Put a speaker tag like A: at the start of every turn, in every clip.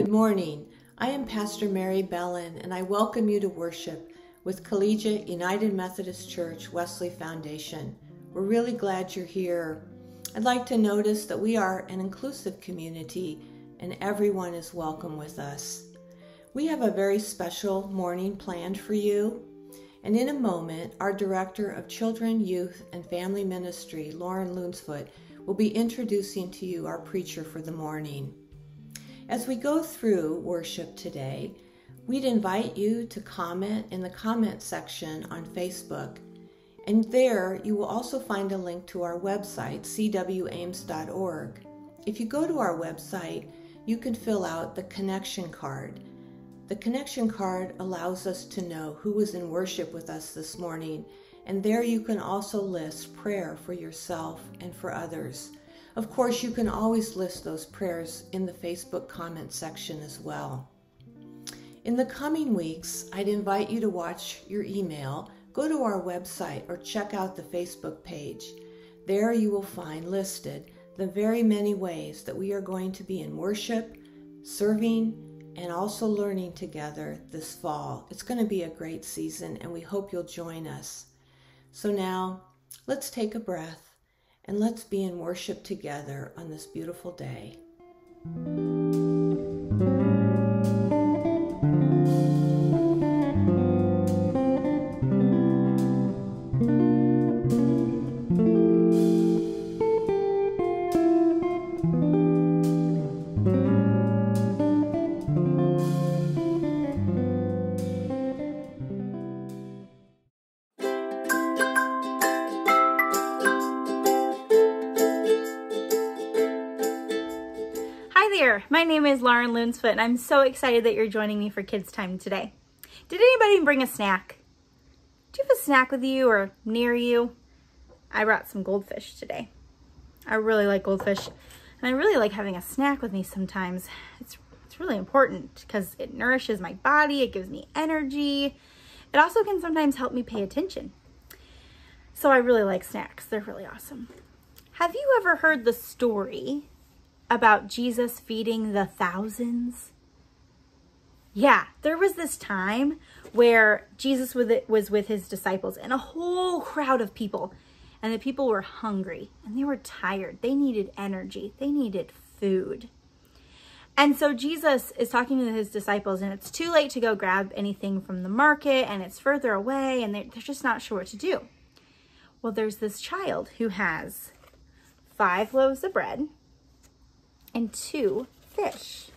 A: Good morning. I am Pastor Mary Bellin, and I welcome you to worship with Collegiate United Methodist Church Wesley Foundation. We're really glad you're here. I'd like to notice that we are an inclusive community and everyone is welcome with us. We have a very special morning planned for you, and in a moment, our Director of Children, Youth, and Family Ministry, Lauren Lunsfoot, will be introducing to you our preacher for the morning. As we go through worship today, we'd invite you to comment in the comment section on Facebook. And there you will also find a link to our website, cwames.org. If you go to our website, you can fill out the connection card. The connection card allows us to know who was in worship with us this morning, and there you can also list prayer for yourself and for others. Of course, you can always list those prayers in the Facebook comment section as well. In the coming weeks, I'd invite you to watch your email, go to our website, or check out the Facebook page. There you will find listed the very many ways that we are going to be in worship, serving, and also learning together this fall. It's going to be a great season, and we hope you'll join us. So now, let's take a breath. And let's be in worship together on this beautiful day.
B: My name is Lauren Lunsfoot, and I'm so excited that you're joining me for Kids Time today. Did anybody bring a snack? Do you have a snack with you or near you? I brought some goldfish today. I really like goldfish, and I really like having a snack with me sometimes. It's really important because it nourishes my body, it gives me energy. It also can sometimes help me pay attention. So I really like snacks. They're really awesome. Have you ever heard the story about Jesus feeding the thousands? Yeah, there was this time where Jesus was with his disciples and a whole crowd of people, and the people were hungry and they were tired. They needed energy. They needed food. And so Jesus is talking to his disciples, and it's too late to go grab anything from the market, and it's further away, and they're just not sure what to do. Well, there's this child who has 5 loaves of bread and 2 fish.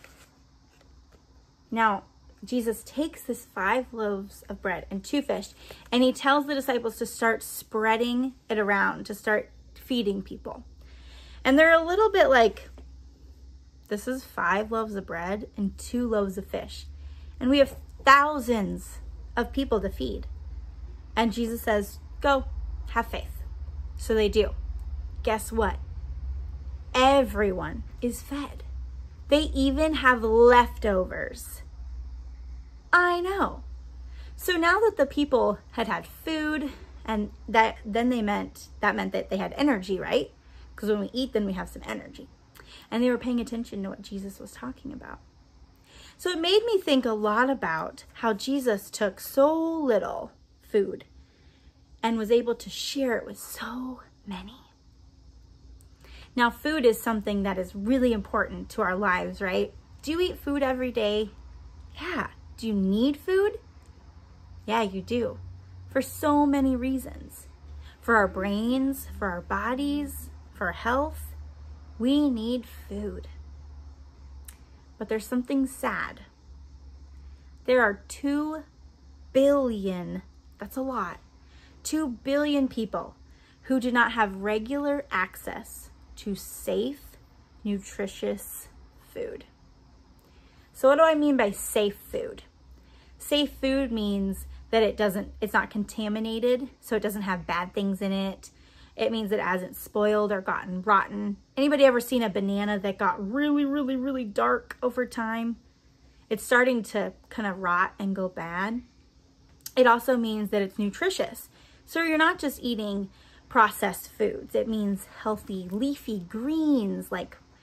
B: Now, Jesus takes this 5 loaves of bread and 2 fish, and he tells the disciples to start spreading it around, to start feeding people. And they're a little bit like, this is 5 loaves of bread and 2 loaves of fish. And we have thousands of people to feed. And Jesus says, go, have faith. So they do. Guess what? Everyone is fed. They even have leftovers. I know. So now that the people had had food, and that meant that they had energy, right? Because when we eat, then we have some energy. And they were paying attention to what Jesus was talking about. So it made me think a lot about how Jesus took so little food and was able to share it with so many. Now, food is something that is really important to our lives, right? Do you eat food every day? Yeah. Do you need food? Yeah, you do. For so many reasons. For our brains, for our bodies, for our health, we need food. But there's something sad. There are 2 billion, that's a lot, 2 billion people who do not have regular access to safe, nutritious food. So what do I mean by safe food? Safe food means that it's not contaminated, so it doesn't have bad things in it. It means it hasn't spoiled or gotten rotten. Anybody ever seen a banana that got really, really, really dark over time? It's starting to kind of rot and go bad. It also means that it's nutritious. So you're not just eating processed foods. It means healthy leafy greens like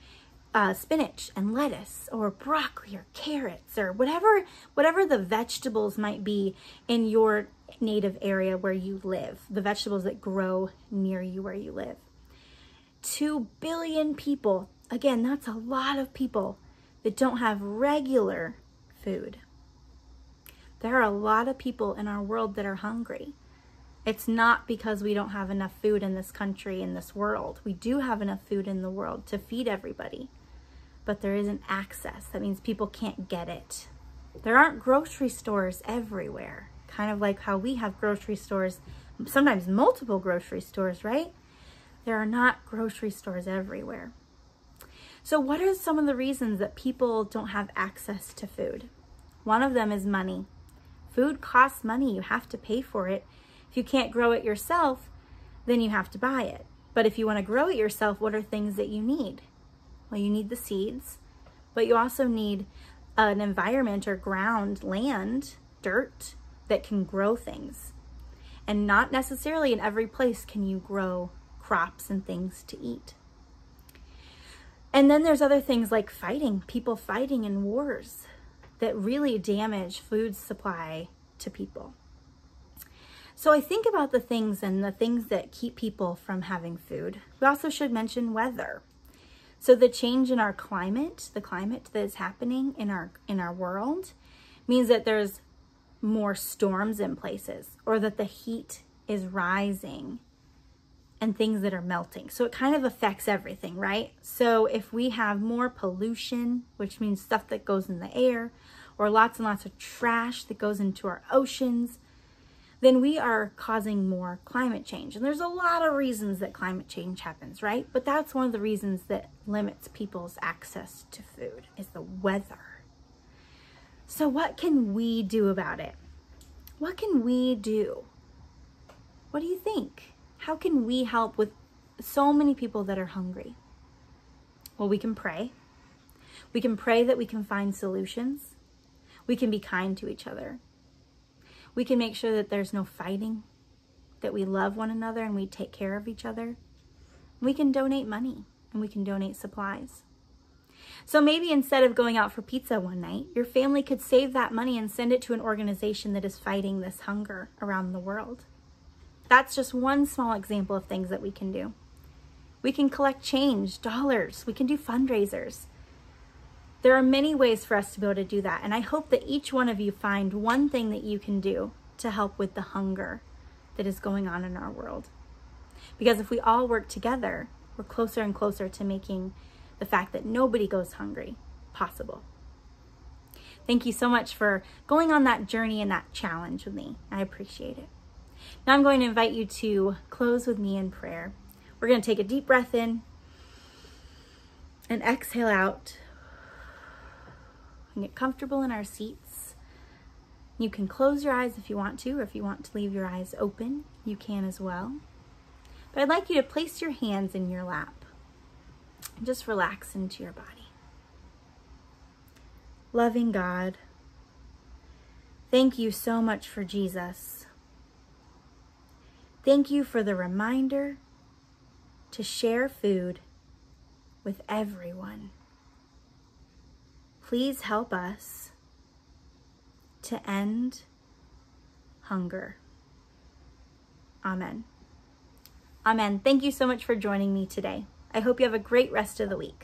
B: spinach and lettuce, or broccoli or carrots, or whatever the vegetables might be in your native area where you live, the vegetables that grow near you where you live. 2 billion people, again, that's a lot of people that don't have regular food. There are a lot of people in our world that are hungry. It's not because we don't have enough food in this country, in this world. We do have enough food in the world to feed everybody, but there isn't access. That means people can't get it. There aren't grocery stores everywhere, kind of like how we have grocery stores, sometimes multiple grocery stores, right? There are not grocery stores everywhere. So what are some of the reasons that people don't have access to food? One of them is money. Food costs money. You have to pay for it. If you can't grow it yourself, then you have to buy it. But if you want to grow it yourself, what are things that you need? Well, you need the seeds, but you also need an environment or ground, land, dirt that can grow things. And not necessarily in every place can you grow crops and things to eat. And then there's other things like fighting, people fighting in wars that really damage food supply to people. So I think about the things that keep people from having food. We also should mention weather. So the change in our climate, the climate that is happening in our world, means that there's more storms in places, or that the heat is rising and things that are melting. So it kind of affects everything, right? So if we have more pollution, which means stuff that goes in the air, or lots and lots of trash that goes into our oceans, then we are causing more climate change. And there's a lot of reasons that climate change happens, right? But that's one of the reasons that limits people's access to food, is the weather. So what can we do about it? What can we do? What do you think? How can we help with so many people that are hungry? Well, we can pray. We can pray that we can find solutions. We can be kind to each other. We can make sure that there's no fighting, that we love one another and we take care of each other. We can donate money and we can donate supplies. So maybe instead of going out for pizza one night, your family could save that money and send it to an organization that is fighting this hunger around the world. That's just one small example of things that we can do. We can collect change, dollars. We can do fundraisers. There are many ways for us to be able to do that. And I hope that each one of you find one thing that you can do to help with the hunger that is going on in our world. Because if we all work together, we're closer and closer to making the fact that nobody goes hungry possible. Thank you so much for going on that journey and that challenge with me. I appreciate it. Now I'm going to invite you to close with me in prayer. We're going to take a deep breath in and exhale out. And get comfortable in our seats. You can close your eyes if you want to, or if you want to leave your eyes open, you can as well. But I'd like you to place your hands in your lap and just relax into your body. Loving God, thank you so much for Jesus. Thank you for the reminder to share food with everyone. Please help us to end hunger. Amen. Amen. Thank you so much for joining me today. I hope you have a great rest of the week.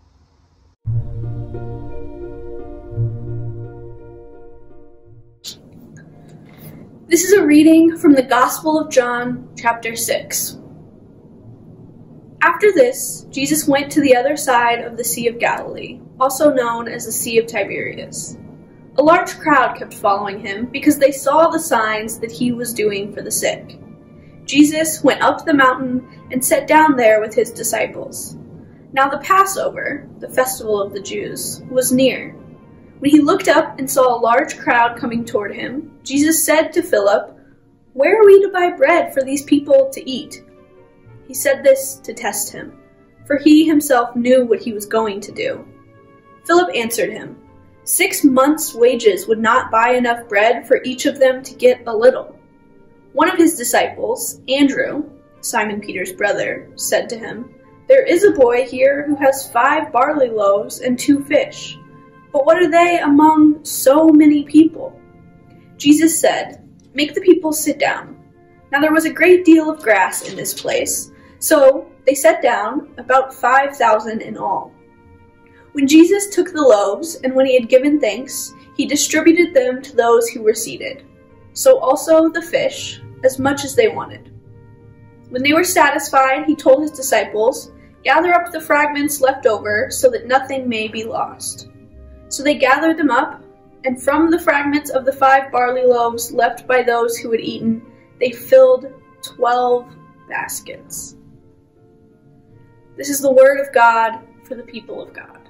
C: This is a reading from the Gospel of John, chapter 6. After this, Jesus went to the other side of the Sea of Galilee, also known as the Sea of Tiberias. A large crowd kept following him because they saw the signs that he was doing for the sick. Jesus went up the mountain and sat down there with his disciples. Now the Passover, the festival of the Jews, was near. When he looked up and saw a large crowd coming toward him, Jesus said to Philip, "Where are we to buy bread for these people to eat?" He said this to test him, for he himself knew what he was going to do. Philip answered him, 6 months' wages would not buy enough bread for each of them to get a little. One of his disciples, Andrew, Simon Peter's brother, said to him, "There is a boy here who has 5 barley loaves and 2 fish. But what are they among so many people?" Jesus said, "Make the people sit down." Now there was a great deal of grass in this place, so they sat down, about 5,000 in all. When Jesus took the loaves, and when he had given thanks, he distributed them to those who were seated. So also the fish, as much as they wanted. When they were satisfied, he told his disciples, "Gather up the fragments left over, so that nothing may be lost." So they gathered them up, and from the fragments of the 5 barley loaves left by those who had eaten, they filled 12 baskets. This is the word of God for the people of God.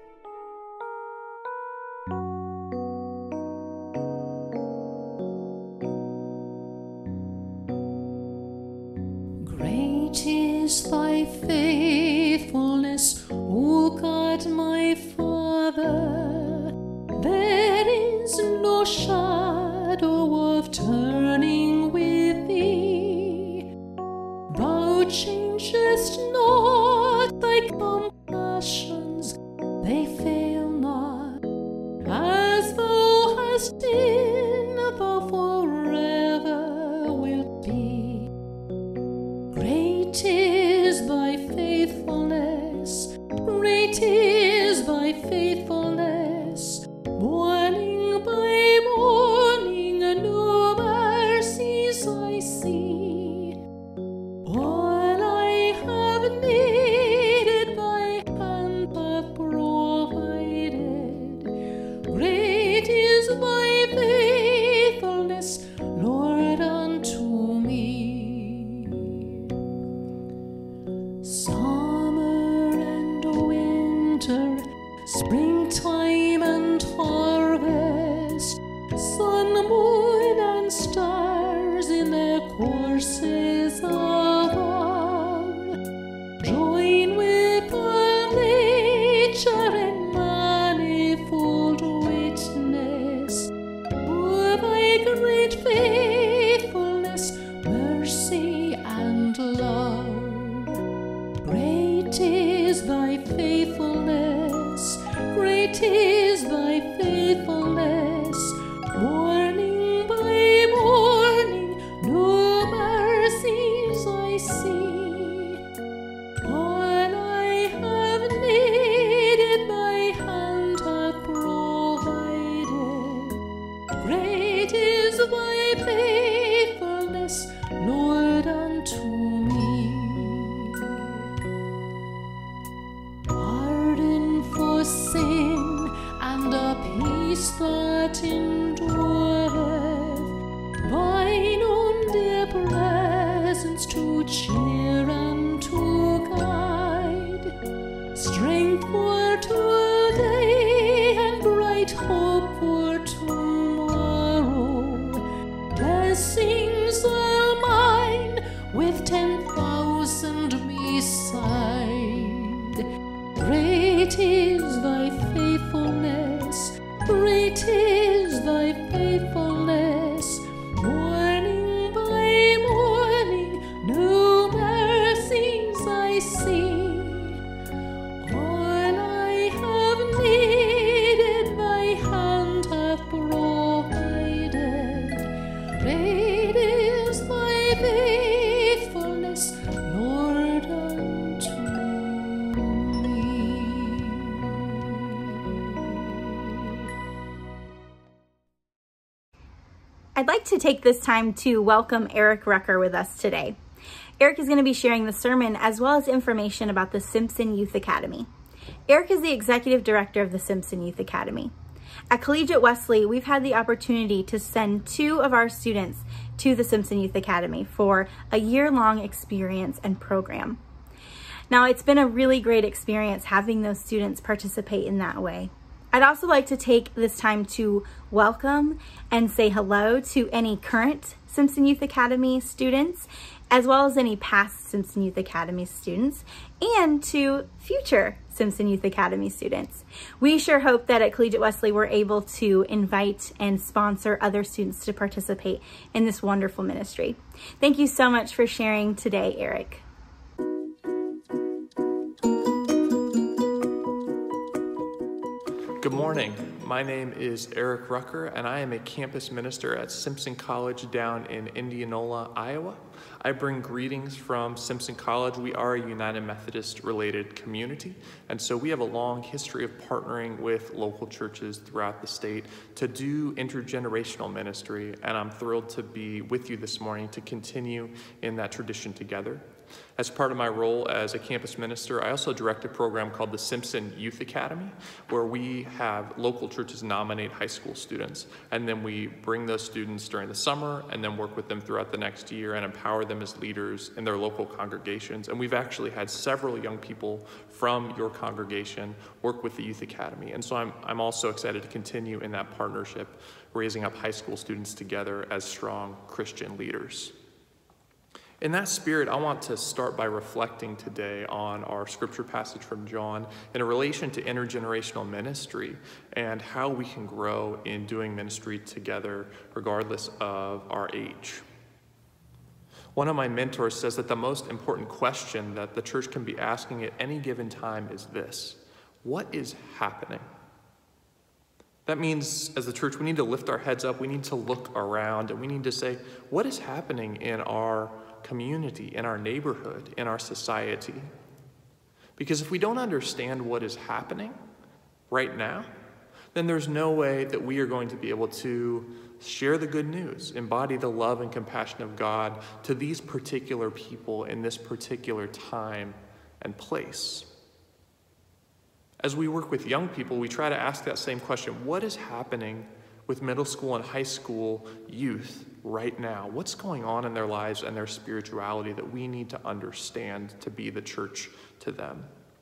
D: Great is thy faithfulness, O God my Father. There is no shadow of turning with thee. Thou changest not, thy compassions, they fail not. As thou hast been, thou forever wilt be. Great is thy faithfulness, great is thy faithfulness. Morning by morning, new mercies I see. All I have needed, thy hand hath provided. Great is thy faithfulness, Lord, unto me. Summer and winter, springtime and harvest, sun, moon, and stars in their courses above, join with all nature in manifold witness to thy great faithfulness, mercy, and love. Great is thy faithfulness, great is thy faithfulness. Morning by morning, new mercies I see. All I have needed, thy hand hath provided. Great is thy faithfulness, Lord, unto me. Pardon for sin and a peace that endureth, thine own dear presence to cheer and to guide, strength for today and bright hope for tomorrow. Blessings are mine with 10,000 beside. Great is thy faithfulness, great is thy faithfulness. Morning by morning, new mercies I see. All I have needed, thy hand hath provided. Great is thy faithfulness, Lord, unto me.
B: I'd like to take this time to welcome Eric Rucker with us today. Eric is going to be sharing the sermon as well as information about the Simpson Youth Academy. Eric is the executive director of the Simpson Youth Academy. At Collegiate Wesley, we've had the opportunity to send 2 of our students to the Simpson Youth Academy for a year-long experience and program. Now, it's been a really great experience having those students participate in that way. I'd also like to take this time to welcome and say hello to any current Simpson Youth Academy students, as well as any past Simpson Youth Academy students, and to future Simpson Youth Academy students. We sure hope that at Collegiate Wesley we're able to invite and sponsor other students to participate in this wonderful ministry. Thank you so much for sharing today, Eric.
E: Good morning. My name is Eric Rucker, and I am a campus minister at Simpson College down in Indianola, Iowa. I bring greetings from Simpson College. We are a United Methodist related community, and so we have a long history of partnering with local churches throughout the state to do intergenerational ministry, and I'm thrilled to be with you this morning to continue in that tradition together. As part of my role as a campus minister, I also direct a program called the Simpson Youth Academy, where we have local churches nominate high school students, and then we bring those students during the summer and then work with them throughout the next year and empower them as leaders in their local congregations. And we've actually had several young people from your congregation work with the Youth Academy. And so I'm also excited to continue in that partnership, raising up high school students together as strong Christian leaders. In that spirit, I want to start by reflecting today on our scripture passage from John in relation to intergenerational ministry and how we can grow in doing ministry together regardless of our age. One of my mentors says that the most important question that the church can be asking at any given time is this: what is happening? That means, as the church, we need to lift our heads up, we need to look around, and we need to say, what is happening in our community, in our neighborhood, in our society? Because if we don't understand what is happening right now, then there's no way that we are going to be able to share the good news, embody the love and compassion of God to these particular people in this particular time and place. As we work with young people, we try to ask that same question: what is happening with middle school and high school youth right now? What's going on in their lives and their spirituality that we need to understand to be the church to them?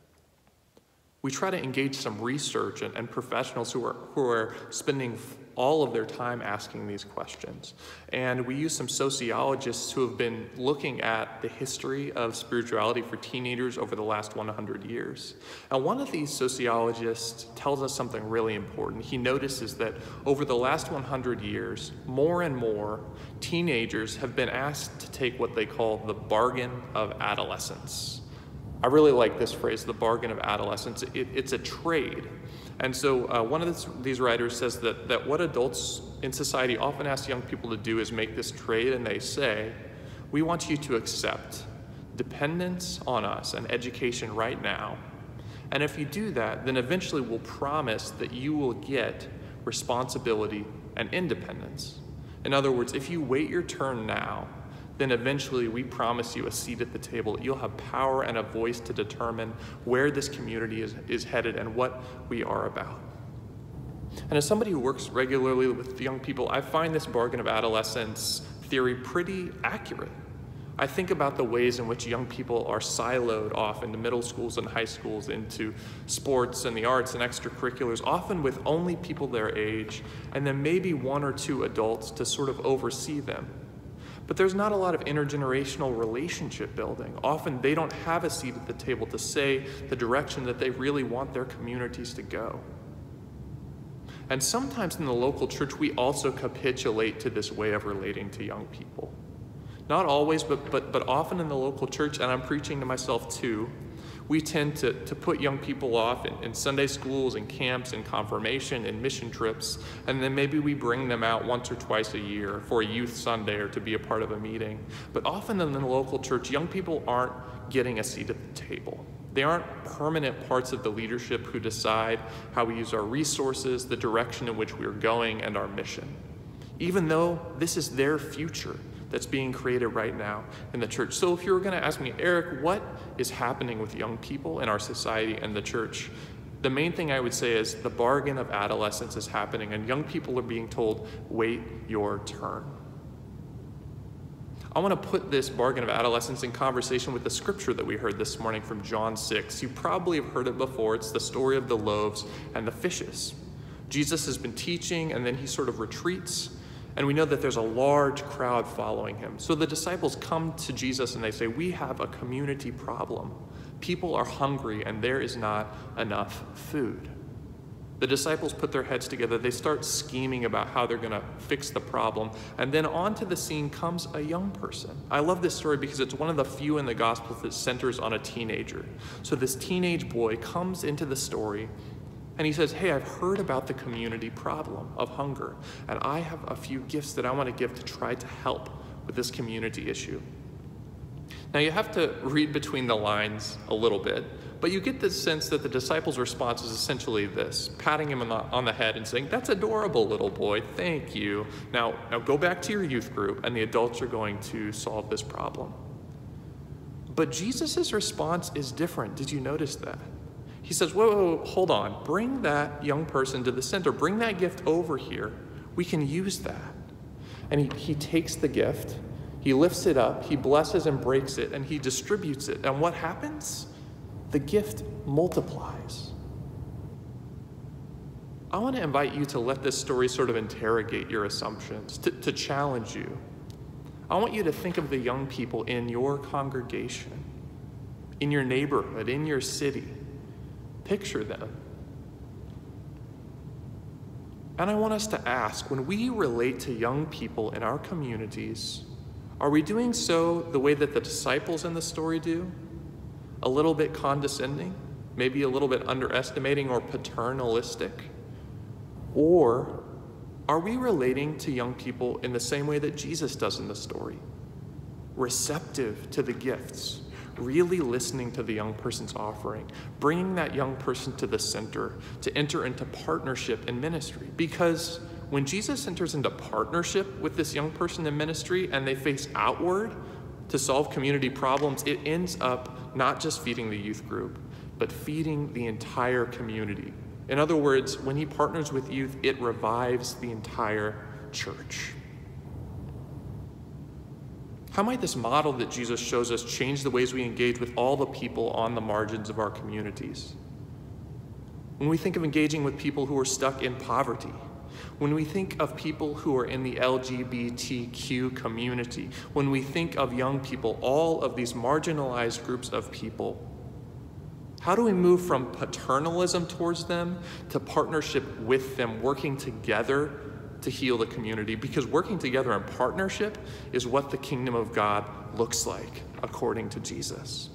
E: We try to engage some research and professionals who are spending all of their time asking these questions. And we use some sociologists who have been looking at the history of spirituality for teenagers over the last 100 years. And one of these sociologists tells us something really important. He notices that over the last 100 years, more and more teenagers have been asked to take what they call the bargain of adolescence. I really like this phrase, the bargain of adolescence. It's a trade. And so one of these writers says that what adults in society often ask young people to do is make this trade, and they say, we want you to accept dependence on us and education right now. And if you do that, then eventually we'll promise that you will get responsibility and independence. In other words, if you wait your turn now, then eventually we promise you a seat at the table. You'll have power and a voice to determine where this community is headed and what we are about. And as somebody who works regularly with young people, I find this bargain of adolescence theory pretty accurate. I think about the ways in which young people are siloed off into middle schools and high schools, into sports and the arts and extracurriculars, often with only people their age, and then maybe one or two adults to sort of oversee them. But there's not a lot of intergenerational relationship building. Often they don't have a seat at the table to say the direction that they really want their communities to go. And sometimes in the local church, we also capitulate to this way of relating to young people. Not always, but often in the local church, and I'm preaching to myself too, we tend to put young people off in Sunday schools and camps and confirmation and mission trips, and then maybe we bring them out once or twice a year for a youth Sunday or to be a part of a meeting. But often in the local church, young people aren't getting a seat at the table. They aren't permanent parts of the leadership who decide how we use our resources, the direction in which we're going, and our mission. Even though this is their future that's being created right now in the church. So if you were going to ask me, Eric, what is happening with young people in our society and the church? The main thing I would say is the bargain of adolescence is happening, and young people are being told, wait your turn. I want to put this bargain of adolescence in conversation with the scripture that we heard this morning from John 6. You probably have heard it before. It's the story of the loaves and the fishes. Jesus has been teaching, and then he sort of retreats. And we know that there's a large crowd following him. So the disciples come to Jesus and they say, we have a community problem. People are hungry and there is not enough food. The disciples put their heads together. They start scheming about how they're going to fix the problem. And then onto the scene comes a young person. I love this story because it's one of the few in the Gospels that centers on a teenager. So this teenage boy comes into the story And he says, hey, I've heard about the community problem of hunger, and I have a few gifts that I want to give to try to help with this community issue. Now you have to read between the lines a little bit, but you get the sense that the disciples' response is essentially this, patting him on the head and saying, that's adorable, little boy, thank you. Now go back to your youth group, and the adults are going to solve this problem. But Jesus' response is different. Did you notice that? He says, whoa, hold on. Bring that young person to the center. Bring that gift over here. We can use that. And he takes the gift, he lifts it up, he blesses and breaks it, and he distributes it. And what happens? The gift multiplies. I want to invite you to let this story sort of interrogate your assumptions, to challenge you. I want you to think of the young people in your congregation, in your neighborhood, in your city. Picture them. And I want us to ask, when we relate to young people in our communities, are we doing so the way that the disciples in the story do? A little bit condescending, maybe a little bit underestimating or paternalistic? Or are we relating to young people in the same way that Jesus does in the story? Receptive to the gifts, really listening to the young person's offering, bringing that young person to the center to enter into partnership in ministry. Because when Jesus enters into partnership with this young person in ministry and they face outward to solve community problems, it ends up not just feeding the youth group, but feeding the entire community. In other words, when he partners with youth, it revives the entire church. How might this model that Jesus shows us change the ways we engage with all the people on the margins of our communities? When we think of engaging with people who are stuck in poverty, when we think of people who are in the LGBTQ community, when we think of young people, all of these marginalized groups of people, how do we move from paternalism towards them to partnership with them, working together to heal the community? Because working together in partnership is what the kingdom of God looks like, according to Jesus.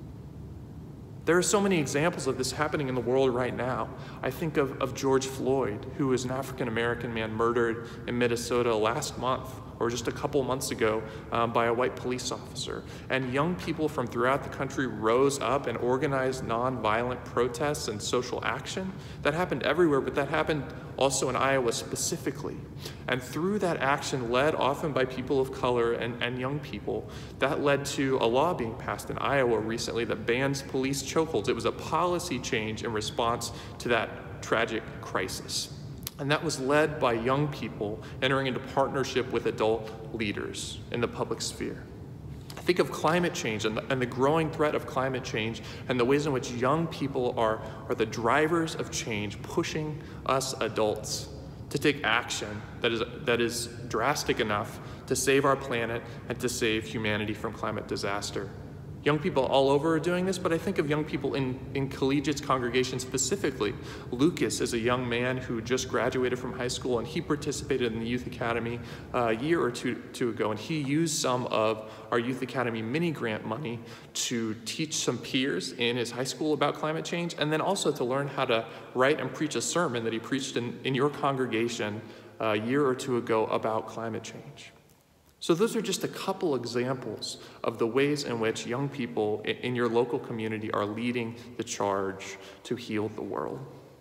E: There are so many examples of this happening in the world right now. I think of George Floyd, who is an African-American man murdered in Minnesota last month, or just a couple months ago, by a white police officer. And young people from throughout the country rose up and organized nonviolent protests and social action. That happened everywhere, but that happened also in Iowa specifically. And through that action, led often by people of color and young people, that led to a law being passed in Iowa recently that bans police chokeholds. It was a policy change in response to that tragic crisis. And that was led by young people entering into partnership with adult leaders in the public sphere. Think of climate change and the growing threat of climate change and the ways in which young people are the drivers of change, pushing us adults to take action that is drastic enough to save our planet and to save humanity from climate disaster. Young people all over are doing this, but I think of young people in Collegiate's congregation specifically. Lucas is a young man who just graduated from high school, and he participated in the Youth Academy a year or two ago, and he used some of our Youth Academy mini grant money to teach some peers in his high school about climate change, and then also to learn how to write and preach a sermon that he preached in your congregation a year or two ago about climate change. So those are just a couple examples of the ways in which young people in your local community are leading the charge to heal the world.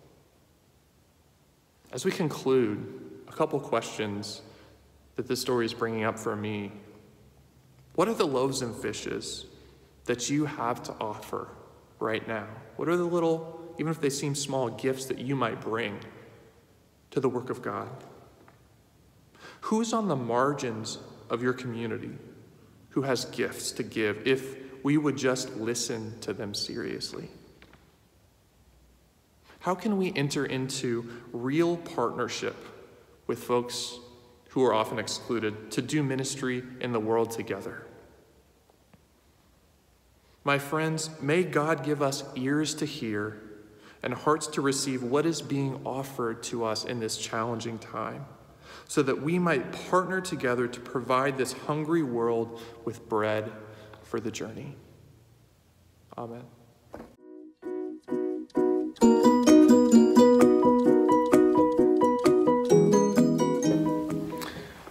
E: As we conclude, a couple questions that this story is bringing up for me. What are the loaves and fishes that you have to offer right now? What are the little, even if they seem small, gifts that you might bring to the work of God? Who's on the margins of your community who has gifts to give if we would just listen to them seriously? How can we enter into real partnership with folks who are often excluded to do ministry in the world together? My friends, may God give us ears to hear and hearts to receive what is being offered to us in this challenging time, so that we might partner together to provide this hungry world with bread for the journey. Amen.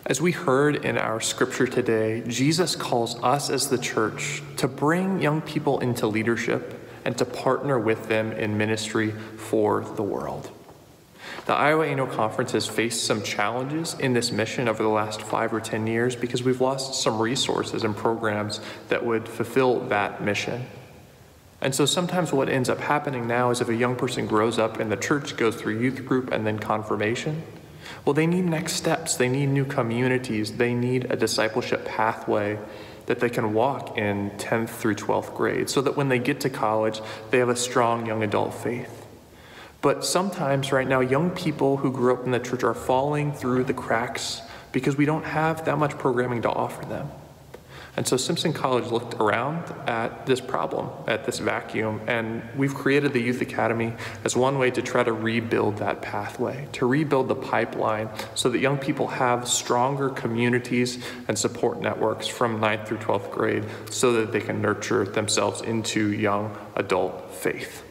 E: As we heard in our scripture today, Jesus calls us as the church to bring young people into leadership and to partner with them in ministry for the world. The Iowa Annual Conference has faced some challenges in this mission over the last 5 or 10 years because we've lost some resources and programs that would fulfill that mission. And so sometimes what ends up happening now is if a young person grows up and the church goes through youth group and then confirmation, well, they need next steps. They need new communities. They need a discipleship pathway that they can walk in 10th through 12th grade so that when they get to college, they have a strong young adult faith. But sometimes right now, young people who grew up in the church are falling through the cracks because we don't have that much programming to offer them. And so Simpson College looked around at this problem, at this vacuum, and we've created the Youth Academy as one way to try to rebuild that pathway, to rebuild the pipeline so that young people have stronger communities and support networks from 9th through 12th grade so that they can nurture themselves into young adult faith.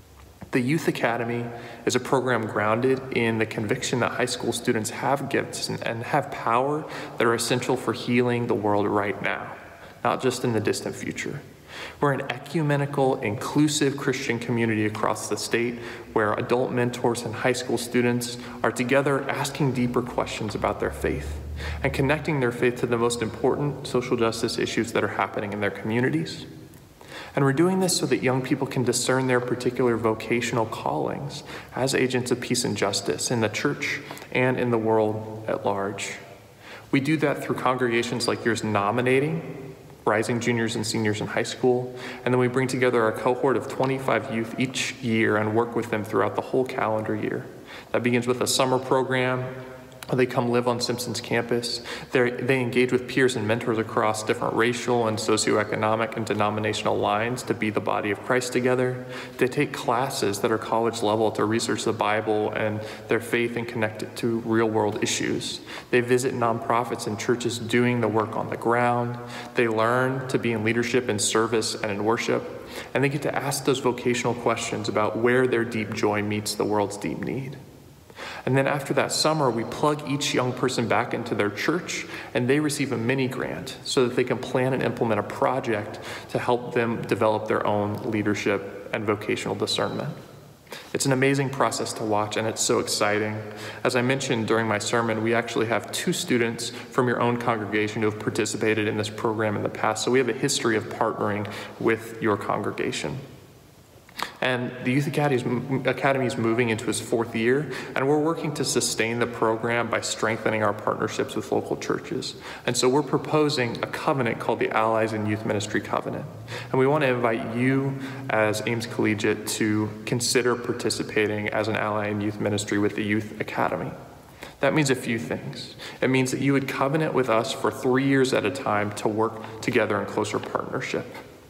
E: The Youth Academy is a program grounded in the conviction that high school students have gifts and have power that are essential for healing the world right now, not just in the distant future. We're an ecumenical, inclusive Christian community across the state where adult mentors and high school students are together asking deeper questions about their faith and connecting their faith to the most important social justice issues that are happening in their communities. And we're doing this so that young people can discern their particular vocational callings as agents of peace and justice in the church and in the world at large. We do that through congregations like yours nominating rising juniors and seniors in high school, and then we bring together a cohort of 25 youth each year and work with them throughout the whole calendar year. That begins with a summer program. They come live on Simpson's campus. They engage with peers and mentors across different racial and socioeconomic and denominational lines to be the body of Christ together. They take classes that are college level to research the Bible and their faith and connect it to real world issues. They visit nonprofits and churches doing the work on the ground. They learn to be in leadership and service and in worship. And they get to ask those vocational questions about where their deep joy meets the world's deep need. And then after that summer, we plug each young person back into their church and they receive a mini grant so that they can plan and implement a project to help them develop their own leadership and vocational discernment. It's an amazing process to watch and it's so exciting. As I mentioned during my sermon, we actually have 2 students from your own congregation who have participated in this program in the past. So we have a history of partnering with your congregation. And the Youth Academy is moving into its 4th year, and we're working to sustain the program by strengthening our partnerships with local churches. And so we're proposing a covenant called the Allies in Youth Ministry Covenant. And we want to invite you as Ames Collegiate to consider participating as an ally in youth ministry with the Youth Academy. That means a few things. It means that you would covenant with us for 3 years at a time to work together in closer partnership.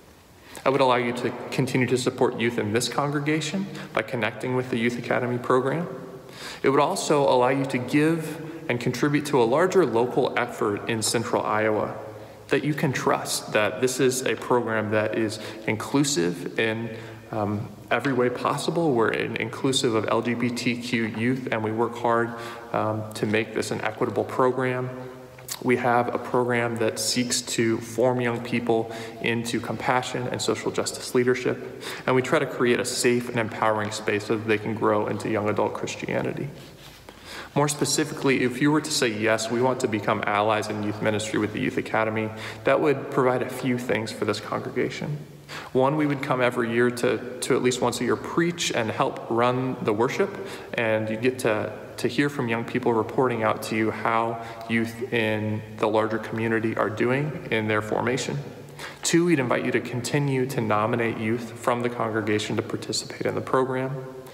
E: I would allow you to continue to support youth in this congregation by connecting with the Youth Academy program. It would also allow you to give and contribute to a larger local effort in central Iowa that you can trust that this is a program that is inclusive in every way possible. We're inclusive of LGBTQ youth, and we work hard to make this an equitable program. We have a program that seeks to form young people into compassion and social justice leadership, and we try to create a safe and empowering space so that they can grow into young adult Christianity. More specifically, if you were to say, yes, we want to become allies in youth ministry with the Youth Academy, that would provide a few things for this congregation. One, we would come every year to at least once a year preach and help run the worship, and you get to hear from young people reporting out to you how youth in the larger community are doing in their formation. 2, we'd invite you to continue to nominate youth from the congregation to participate in the program.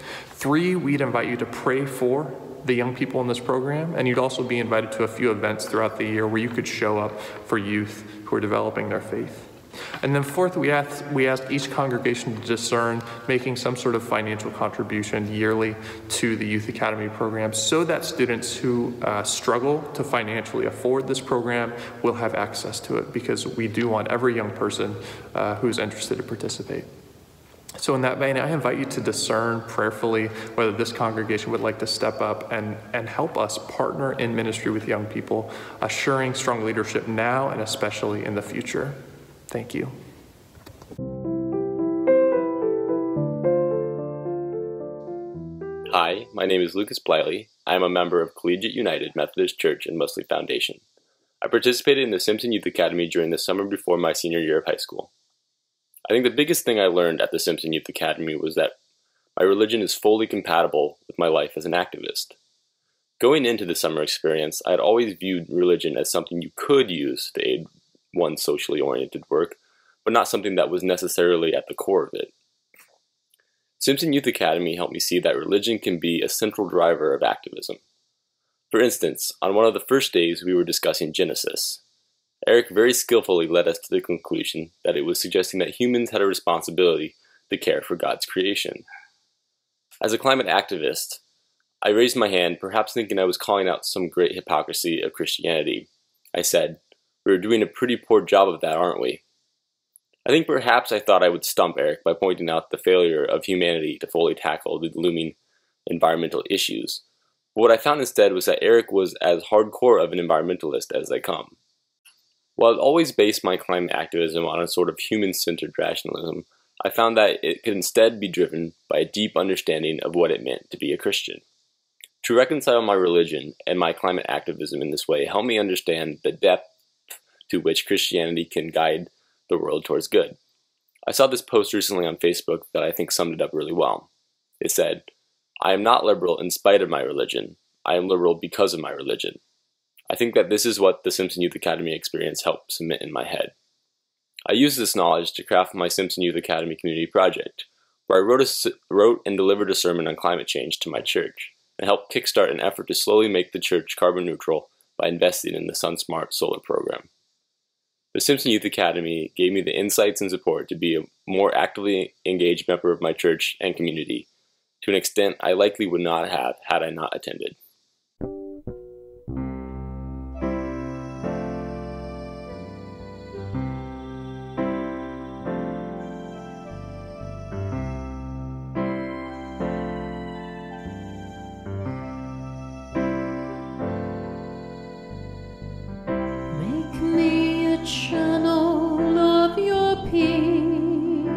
E: 3, we'd invite you to pray for the young people in this program, and you'd also be invited to a few events throughout the year where you could show up for youth who are developing their faith. And then 4th, we ask each congregation to discern making some sort of financial contribution yearly to the Youth Academy program so that students who struggle to financially afford this program will have access to it, because we do want every young person who's interested to participate. So in that vein, I invite you to discern prayerfully whether this congregation would like to step up and help us partner in ministry with young people, assuring strong leadership now and especially in the future. Thank you.
F: Hi, my name is Lucas Bliley. I am a member of Collegiate United Methodist Church and Wesley Foundation. I participated in the Simpson Youth Academy during the summer before my senior year of high school. I think the biggest thing I learned at the Simpson Youth Academy was that my religion is fully compatible with my life as an activist. Going into the summer experience, I had always viewed religion as something you could use to aid one's socially oriented work, but not something that was necessarily at the core of it. Simpson Youth Academy helped me see that religion can be a central driver of activism. For instance, on one of the first days we were discussing Genesis. Eric very skillfully led us to the conclusion that it was suggesting that humans had a responsibility to care for God's creation. As a climate activist, I raised my hand, perhaps thinking I was calling out some great hypocrisy of Christianity. I said, "We're doing a pretty poor job of that, aren't we?" I think perhaps I thought I would stump Eric by pointing out the failure of humanity to fully tackle the looming environmental issues. But what I found instead was that Eric was as hardcore of an environmentalist as they come. While I'd always based my climate activism on a sort of human-centered rationalism, I found that it could instead be driven by a deep understanding of what it meant to be a Christian. To reconcile my religion and my climate activism in this way helped me understand the depth to which Christianity can guide the world towards good. I saw this post recently on Facebook that I think summed it up really well. It said, "I am not liberal in spite of my religion. I am liberal because of my religion." I think that this is what the Simpson Youth Academy experience helped cement in my head. I used this knowledge to craft my Simpson Youth Academy community project, where I wrote and delivered a sermon on climate change to my church, and helped kickstart an effort to slowly make the church carbon neutral by investing in the SunSmart solar program. The Simpson Youth Academy gave me the insights and support to be a more actively engaged member of my church and community, to an extent I likely would not have had I not attended.
D: Make me a channel of your peace.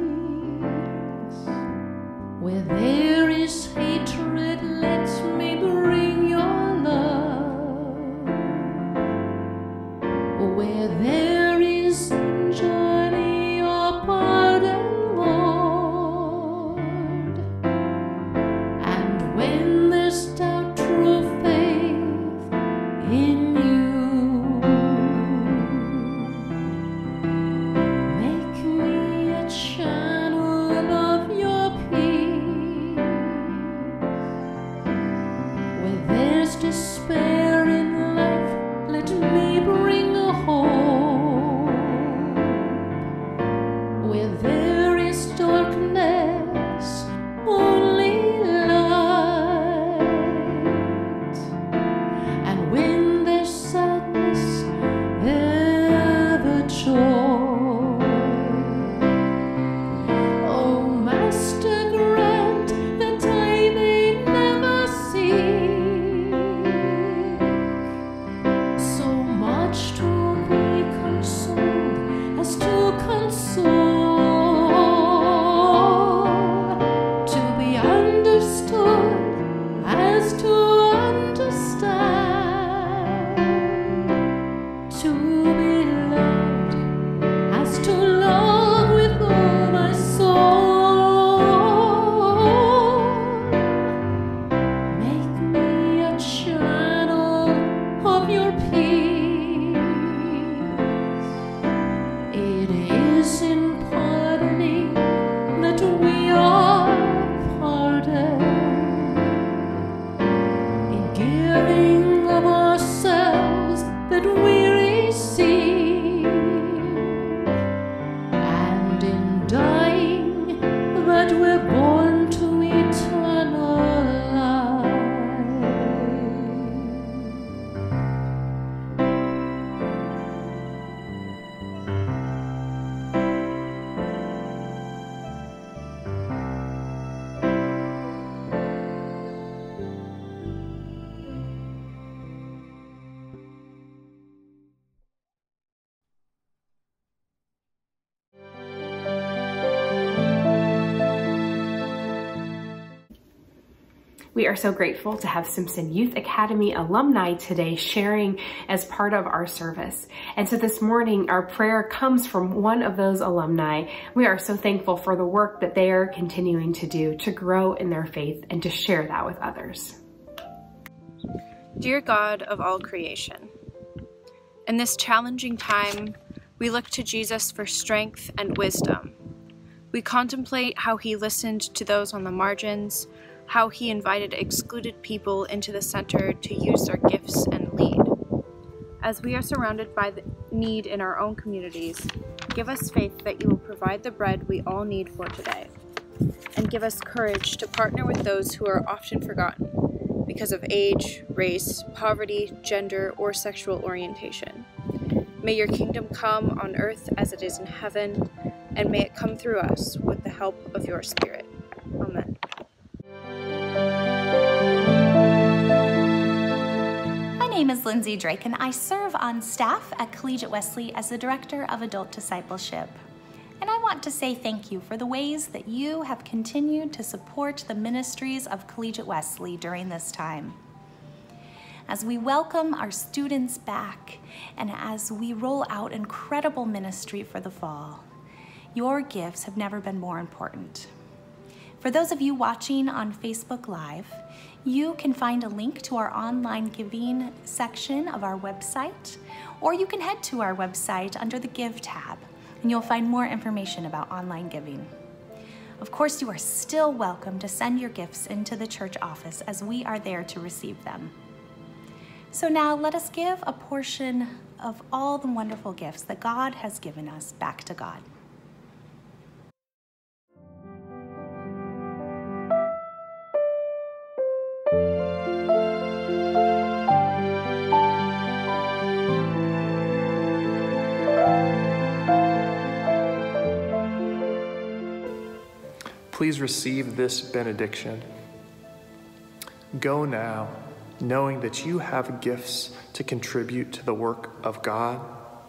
D: Where there is hatred, let me bring your love. Where there is injury, your pardon, Lord. And when there's doubt, true faith in you. Make me a channel of your peace. Where there's despair in life, let me bring a hope. Where there is darkness, only light. And when there's sadness, ever joy. Oh, Master, grant that I may never seek so much to be consoled as to console, to be understood as to understand, to be loved as to love with all my soul. Make me a channel of your peace. It is in pardoning that we are pardoned, in
G: We are so grateful to have Simpson Youth Academy alumni today sharing as part of our service. And so this morning, our prayer comes from one of those alumni. We are so thankful for the work that they are continuing to do to grow in their faith and to share that with others.
H: Dear God of all creation, in this challenging time, we look to Jesus for strength and wisdom. We contemplate how he listened to those on the margins, how he invited excluded people into the center to use their gifts and lead. As we are surrounded by the need in our own communities, give us faith that you will provide the bread we all need for today, and give us courage to partner with those who are often forgotten because of age, race, poverty, gender, or sexual orientation. May your kingdom come on earth as it is in heaven, and may it come through us with the help of your Spirit. Amen.
I: My name is Lindsay Drake, and I serve on staff at Collegiate Wesley as the Director of Adult Discipleship. And I want to say thank you for the ways that you have continued to support the ministries of Collegiate Wesley during this time. As we welcome our students back and as we roll out incredible ministry for the fall, your gifts have never been more important. For those of you watching on Facebook Live, you can find a link to our online giving section of our website, or you can head to our website under the Give tab, and you'll find more information about online giving. Of course, you are still welcome to send your gifts into the church office as we are there to receive them. So now let us give a portion of all the wonderful gifts that God has given us back to God.
E: Please receive this benediction. Go now, knowing that you have gifts to contribute to the work of God.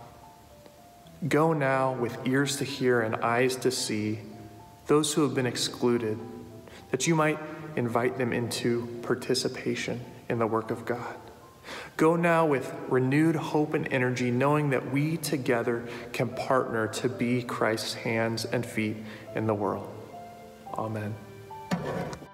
E: Go now with ears to hear and eyes to see those who have been excluded, that you might invite them into participation in the work of God. Go now with renewed hope and energy, knowing that we together can partner to be Christ's hands and feet in the world. Amen.